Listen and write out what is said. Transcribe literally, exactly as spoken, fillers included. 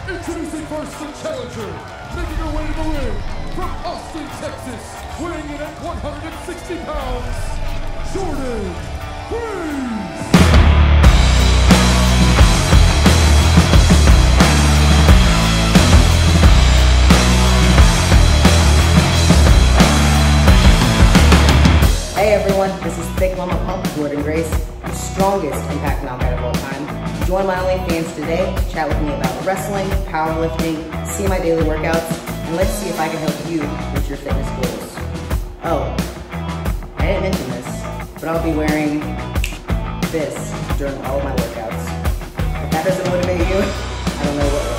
Introducing first the challenger, making her way to the ring from Austin, Texas, weighing in at one hundred sixty pounds, Jordynne Grace. Hey everyone, this is Thicc Mama Pump, Jordynne Grace, the strongest impact knockout of all time. Join my OnlyFans today to chat with me about wrestling, powerlifting, see my daily workouts, and let's see if I can help you with your fitness goals. Oh, I didn't mention this, but I'll be wearing this during all of my workouts. If that doesn't motivate you, I don't know what